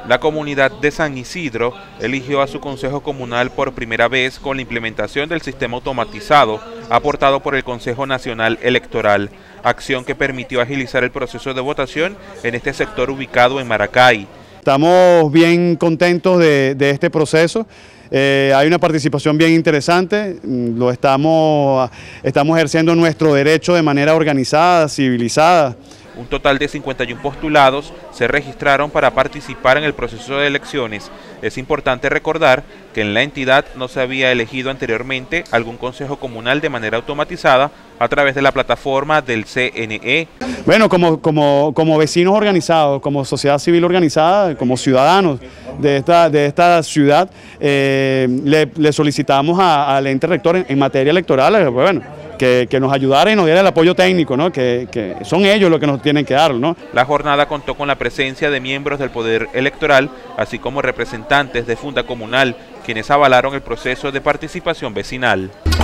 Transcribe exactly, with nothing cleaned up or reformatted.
La comunidad de San Isidro eligió a su consejo comunal por primera vez con la implementación del sistema automatizado aportado por el Consejo Nacional Electoral, acción que permitió agilizar el proceso de votación en este sector ubicado en Maracay. Estamos bien contentos de, de este proceso. Eh, hay una participación bien interesante, lo estamos, estamos ejerciendo nuestro derecho de manera organizada, civilizada. Un total de cincuenta y uno postulados se registraron para participar en el proceso de elecciones. Es importante recordar que en la entidad no se había elegido anteriormente algún consejo comunal de manera automatizada a través de la plataforma del C N E. Bueno, como, como, como vecinos organizados, como sociedad civil organizada, como ciudadanos de esta, de esta ciudad, eh, le, le solicitamos a, al ente rector en, en materia electoral, eh, bueno, Que, que nos ayudara y nos diera el apoyo técnico, ¿no? que, que son ellos los que nos tienen que dar, ¿no? La jornada contó con la presencia de miembros del Poder Electoral, así como representantes de Funda Comunal, quienes avalaron el proceso de participación vecinal.